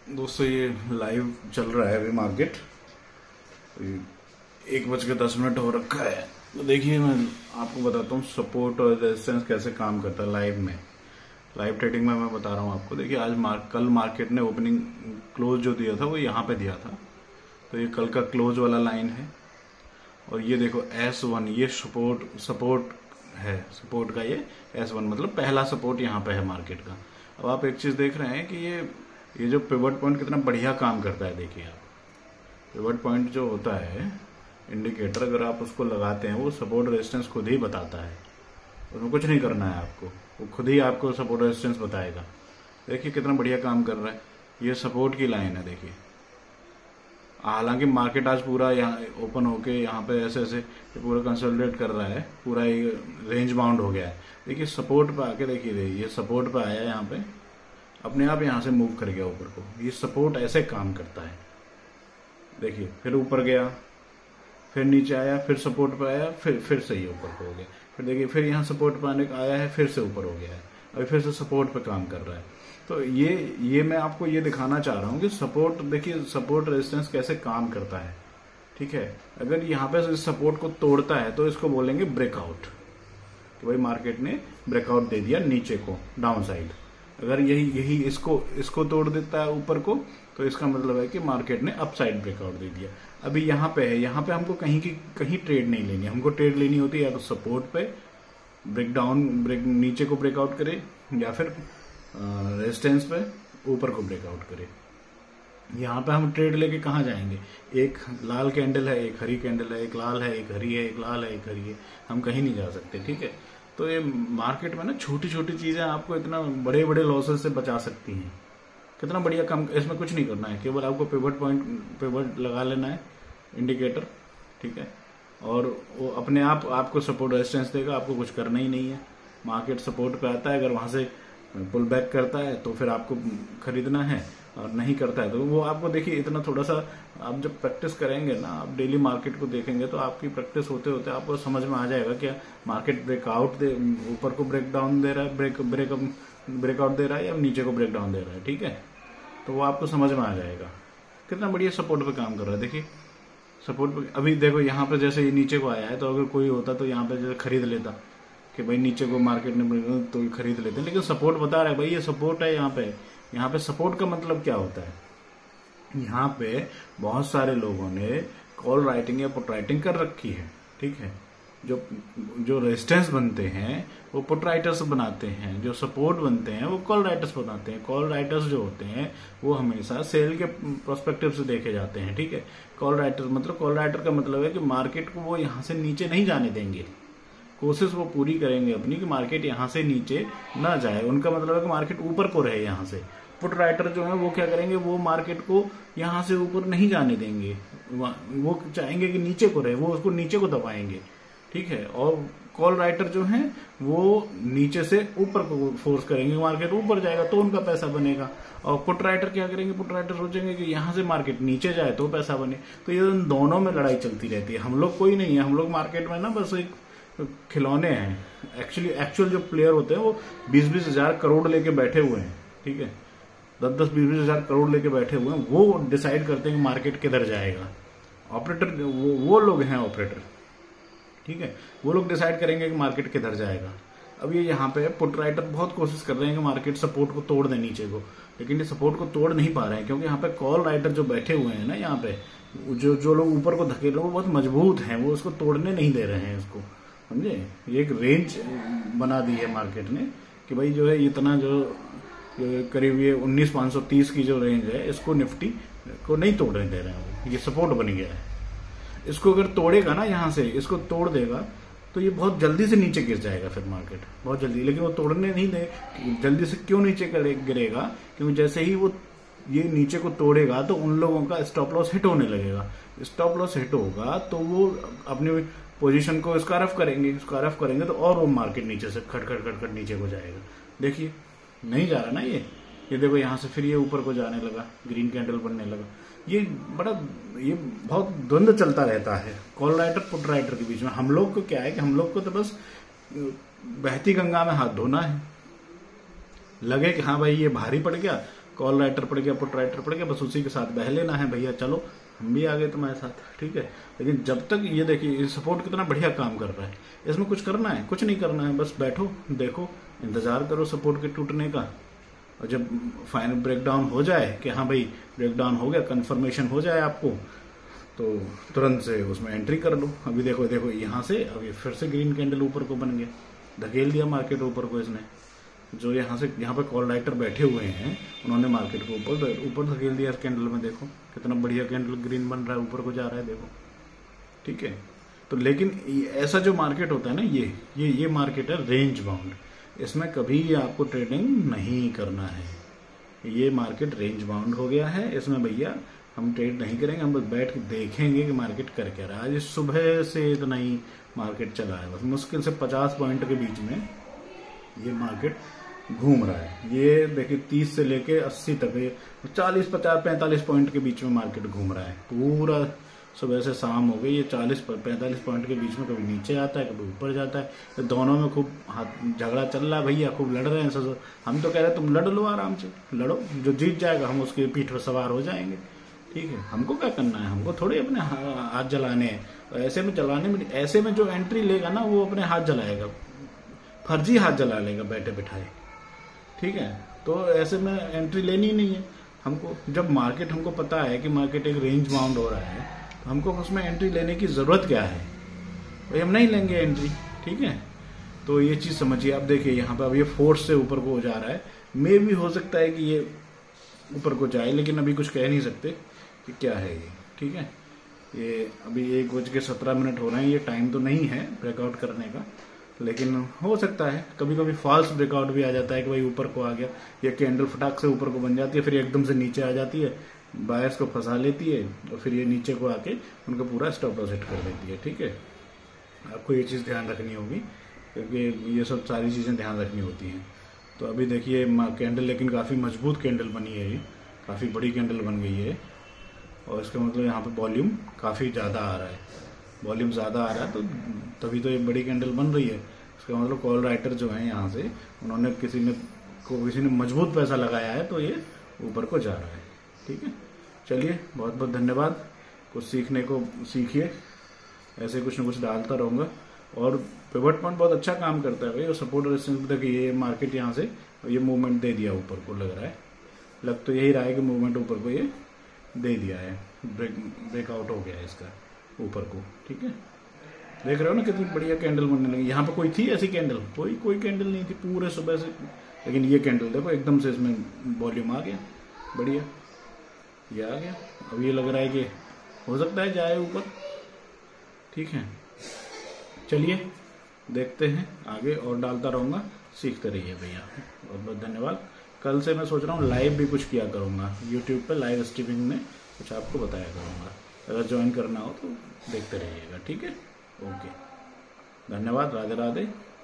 दोस्तों ये लाइव चल रहा है अभी मार्केट। 1:10 हो रखा है। तो देखिए मैं आपको बताता हूँ सपोर्ट और रेजिस्टेंस कैसे काम करता है लाइव में। लाइव ट्रेडिंग में मैं बता रहा हूँ आपको। देखिए आज कल मार्केट ने ओपनिंग क्लोज जो दिया था वो यहाँ पे दिया था। तो ये कल का क्लोज वाला लाइन है और ये देखो S1 ये सपोर्ट है। सपोर्ट का ये S1 मतलब पहला सपोर्ट यहाँ पे है मार्केट का। अब आप एक चीज देख रहे हैं कि ये जो पिवट पॉइंट कितना बढ़िया काम करता है। देखिए आप पिवट पॉइंट जो होता है इंडिकेटर, अगर आप उसको लगाते हैं वो सपोर्ट रेजिस्टेंस खुद ही बताता है। उसमें कुछ नहीं करना है आपको, वो खुद ही आपको सपोर्ट रेजिस्टेंस बताएगा। देखिए कितना बढ़िया काम कर रहा है। ये सपोर्ट की लाइन है। देखिए हालांकि मार्केट आज पूरा यहाँ ओपन होके यहाँ पे ऐसे ऐसे पूरा कंसोलिडेट कर रहा है, पूरा रेंज बाउंड हो गया है। देखिए सपोर्ट पे आके देखिए ये सपोर्ट पे आया है, यहाँ पे अपने आप यहाँ से मूव कर गया ऊपर को। ये सपोर्ट ऐसे काम करता है। देखिए फिर ऊपर गया, फिर नीचे आया, फिर सपोर्ट पे आया, फिर से ये ऊपर को हो गया। फिर देखिए फिर यहाँ सपोर्ट पे आने आया है, फिर से ऊपर हो गया है, अभी फिर से सपोर्ट पे काम कर रहा है। तो ये मैं आपको ये दिखाना चाह रहा हूँ कि सपोर्ट, देखिए सपोर्ट रेजिस्टेंस कैसे काम करता है। ठीक है, अगर यहाँ पे इस सपोर्ट को तोड़ता है तो इसको बोलेंगे ब्रेकआउट, कि भाई मार्केट ने ब्रेकआउट दे दिया नीचे को, डाउन साइड। अगर यही इसको तोड़ देता है ऊपर को, तो इसका मतलब है कि मार्केट ने अप साइड ब्रेकआउट दे दिया। अभी यहाँ पे है, यहाँ पे हमको कहीं ट्रेड नहीं लेनी। हमको ट्रेड लेनी होती है या तो सपोर्ट पे नीचे को ब्रेकआउट करे, या फिर रेजिस्टेंस पे ऊपर को ब्रेकआउट करे। यहाँ पे हम ट्रेड लेके कहाँ जाएंगे? एक लाल कैंडल है, एक हरी कैंडल है, एक लाल है, एक हरी है, एक लाल है, एक हरी है, हम कहीं नहीं जा सकते। ठीक है, तो ये मार्केट में ना छोटी छोटी चीजें आपको इतना बड़े बड़े लॉसेस से बचा सकती हैं। कितना बढ़िया काम, इसमें कुछ नहीं करना है, केवल आपको पिवट लगा लेना है इंडिकेटर। ठीक है, और वो अपने आप आपको सपोर्ट रेजिस्टेंस देगा, आपको कुछ करना ही नहीं है। मार्केट सपोर्ट पे आता है, अगर वहां से पुल बैक करता है तो फिर आपको खरीदना है, और नहीं करता है तो वो आपको, देखिए इतना थोड़ा सा आप जब प्रैक्टिस करेंगे ना, आप डेली मार्केट को देखेंगे तो आपकी प्रैक्टिस होते होते आपको समझ में आ जाएगा क्या मार्केट ब्रेकआउट ऊपर को ब्रेकडाउन दे रहा है, ब्रेकआउट दे रहा है, या नीचे को ब्रेकडाउन दे रहा है। ठीक है, तो वो आपको समझ में आ जाएगा। कितना बढ़िया सपोर्ट पे काम कर रहा है। देखिए सपोर्ट पे अभी देखो यहाँ पे जैसे ये नीचे को आया है, तो अगर कोई होता तो यहाँ पे जैसे खरीद लेता कि भाई नीचे को मार्केट ने तो खरीद लेते हैं। लेकिन सपोर्ट बता रहा है भाई ये सपोर्ट है। यहाँ पे सपोर्ट का मतलब क्या होता है? यहाँ पे बहुत सारे लोगों ने कॉल राइटिंग या पुट राइटिंग कर रखी है। ठीक है, जो रेजिस्टेंस बनते हैं वो पुट राइटर्स बनाते हैं, जो सपोर्ट बनते हैं वो कॉल राइटर्स बनाते हैं। कॉल राइटर्स जो होते हैं वो हमेशा सेल के प्रोस्पेक्टिव से देखे जाते हैं। ठीक है, कॉल राइटर का मतलब है कि मार्केट को वो यहाँ से नीचे नहीं जाने देंगे। कोशिश वो पूरी करेंगे अपनी कि मार्केट यहाँ से नीचे ना जाए। उनका मतलब है कि मार्केट ऊपर को रहे यहाँ से। पुट राइटर जो है वो क्या करेंगे, वो मार्केट को यहाँ से ऊपर नहीं जाने देंगे, वो चाहेंगे कि नीचे को रहे, वो उसको नीचे को दबाएंगे। ठीक है, और कॉल राइटर जो है वो नीचे से ऊपर को फोर्स करेंगे, मार्केट ऊपर जाएगा तो उनका पैसा बनेगा। और पुट राइटर क्या करेंगे? पुट राइटर सोचेंगे कि यहाँ से मार्केट नीचे जाए तो पैसा बने। तो ये दोनों में लड़ाई चलती रहती है। हम लोग कोई नहीं है, हम लोग मार्केट में ना बस एक खिलौने हैं। एक्चुअल जो प्लेयर होते हैं वो 20-20 हजार करोड़ लेके बैठे हुए हैं। ठीक है, 10-10, 20-20 हजार करोड़ लेके बैठे हुए हैं। वो डिसाइड करते हैं कि मार्केट किधर जाएगा। ऑपरेटर वो लोग हैं ऑपरेटर। ठीक है, वो लोग डिसाइड करेंगे कि मार्केट किधर जाएगा। अब ये यहाँ पे पुट राइटर बहुत कोशिश कर रहे हैं कि मार्केट सपोर्ट को तोड़ दे नीचे को, लेकिन ये सपोर्ट को तोड़ नहीं पा रहे हैं, क्योंकि यहाँ पे कॉल राइटर जो बैठे हुए हैं ना, यहाँ पे जो लोग ऊपर को धकेल रहे हैं वो बहुत मजबूत हैं, वो उसको तोड़ने नहीं दे रहे हैं इसको। समझे, ये एक रेंज बना दी है मार्केट ने कि भाई जो है इतना जो करीब ये 19,530 की जो रेंज है, इसको निफ्टी को नहीं तोड़ने दे रहे हैं। ये सपोर्ट बन गया है। इसको अगर तोड़ेगा ना, यहाँ से इसको तोड़ देगा तो ये बहुत जल्दी से नीचे गिर जाएगा फिर मार्केट, बहुत जल्दी। लेकिन वो तोड़ने नहीं दे। जल्दी से क्यों नीचे गिरेगा? क्योंकि जैसे ही वो ये नीचे को तोड़ेगा तो उन लोगों का स्टॉप लॉस हिट होने लगेगा। स्टॉप लॉस हिट होगा तो वो अपनी पोजीशन को स्कारफ करेंगे तो और वो मार्केट नीचे से खट नीचे को जाएगा। देखिए नहीं जा रहा ना ये देखो यहाँ से फिर ये ऊपर को जाने लगा, ग्रीन कैंडल बनने लगा। ये बहुत द्वंद्व चलता रहता है कॉल राइटर पुट राइटर के बीच में। हम लोग को क्या है कि हम लोग को तो बस बहती गंगा में हाथ धोना है। लगे कि हाँ भाई ये भारी पड़ गया कॉल राइटर पड़ गया, पुट राइटर पड़ गया, बस उसी के साथ बह लेना है भैया, चलो हम भी आ गए तुम्हारे साथ, ठीक है। लेकिन जब तक ये देखिए सपोर्ट कितना बढ़िया काम कर रहा है, इसमें कुछ करना है, कुछ नहीं करना है, बस बैठो देखो, इंतजार करो सपोर्ट के टूटने का, और जब फाइनल ब्रेकडाउन हो जाए कि हाँ भाई ब्रेकडाउन हो गया, कंफर्मेशन हो जाए आपको, तो तुरंत से उसमें एंट्री कर लो। अभी देखो देखो यहाँ से अभी फिर से ग्रीन कैंडल ऊपर को बन गया, धकेल दिया मार्केट ऊपर को इसने। जो यहाँ से यहाँ पे कॉल राइटर बैठे हुए हैं उन्होंने मार्केट को ऊपर धकेल दिया इस कैंडल में। देखो कितना बढ़िया कैंडल ग्रीन बन रहा है, ऊपर को जा रहा है, देखो, ठीक है। तो लेकिन ऐसा जो मार्केट होता है ना, ये मार्केट है रेंज बाउंड, इसमें कभी आपको ट्रेडिंग नहीं करना है। ये मार्केट रेंज बाउंड हो गया है, इसमें भैया हम ट्रेड नहीं करेंगे, हम बस बैठ के देखेंगे कि मार्केट कर क्या रहा है। आज सुबह से इतना ही मार्केट चला है, बस मुश्किल से 50 पॉइंट के बीच में ये मार्केट घूम रहा है। ये देखिए 30 से लेके 80 तक, 40, 50, 45 पॉइंट के बीच में मार्केट घूम रहा है पूरा। सुबह से शाम हो गई, ये 40-45 पॉइंट के बीच में कभी नीचे आता है, कभी ऊपर जाता है। तो दोनों में खूब झगड़ा चल रहा है भैया, खूब लड़ रहे हैं सब। हम तो कह रहे हैं तुम लड़ लो, आराम से लड़ो, जो जीत जाएगा हम उसके पीठ पर सवार हो जाएंगे, ठीक है। हमको क्या करना है, हमको थोड़ी अपने हाथ जलाने हैं। ऐसे में जलाने में, ऐसे में जो एंट्री लेगा ना वो अपने हाथ जलाएगा, फर्जी हाथ जला लेगा बैठे बिठाए, ठीक है। तो ऐसे में एंट्री लेनी ही नहीं है हमको। जब मार्केट हमको पता है कि मार्केट एक रेंज बाउंड हो रहा है, तो हमको उसमें एंट्री लेने की जरूरत क्या है भाई, हम नहीं लेंगे एंट्री, ठीक है। तो ये चीज समझिए। अब देखिए यहाँ पे अब ये फोर्स से ऊपर को जा रहा है, मे भी हो सकता है कि ये ऊपर को जाए, लेकिन अभी कुछ कह नहीं सकते कि क्या है ये, ठीक है। ये अभी 1:17 हो रहे हैं, ये टाइम तो नहीं है ब्रेकआउट करने का, लेकिन हो सकता है कभी कभी फॉल्स ब्रेकआउट भी आ जाता है कि भाई ऊपर को आ गया, ये कैंडल फटाक से ऊपर को बन जाती है, फिर एकदम से नीचे आ जाती है, बायर्स को फंसा लेती है, और फिर ये नीचे को आके उनका पूरा स्टॉप लॉस हिट कर देती है, ठीक है। आपको ये चीज़ ध्यान रखनी होगी, क्योंकि ये सब सारी चीज़ें ध्यान रखनी होती हैं। तो अभी देखिए कैंडल लेकिन काफ़ी मजबूत कैंडल बनी है, ये काफ़ी बड़ी कैंडल बन गई है, और इसका मतलब यहाँ पे वॉल्यूम काफ़ी ज़्यादा आ रहा है, वॉल्यूम ज़्यादा आ रहा है, तो तभी तो ये बड़ी कैंडल बन रही है। इसका मतलब कॉल राइटर जो है यहाँ से उन्होंने किसी ने मजबूत पैसा लगाया है, तो ये ऊपर को जा रहा है, ठीक है। चलिए बहुत बहुत धन्यवाद, कुछ सीखने को सीखिए, ऐसे कुछ ना कुछ डालता रहूँगा। और पिवट पॉइंट बहुत अच्छा काम करता है भाई, और सपोर्ट रेजिस्टेंस तक ये मार्केट यहाँ से ये मूवमेंट दे दिया ऊपर को, लग रहा है, लग तो यही रहा है कि मूवमेंट ऊपर को ये दे दिया है, ब्रेकआउट हो गया है इसका ऊपर को, ठीक है। देख रहे हो ना कितनी बढ़िया कैंडल बनने लगी। यहाँ पे कोई थी ऐसी कैंडल? कोई कैंडल नहीं थी पूरे सुबह से, लेकिन ये कैंडल देखो एकदम से इसमें वॉल्यूम आ गया, बढ़िया ये आ गया। अब ये लग रहा है कि हो सकता है जाए ऊपर, ठीक है। चलिए देखते हैं आगे, और डालता रहूँगा, सीखते रहिए भैया। बहुत बहुत धन्यवाद। कल से मैं सोच रहा हूँ लाइव भी कुछ किया करूँगा, यूट्यूब पे लाइव स्ट्रीमिंग में कुछ आपको बताया करूँगा। अगर ज्वाइन करना हो तो देखते रहिएगा, ठीक है। ओके, धन्यवाद, राधे राधे।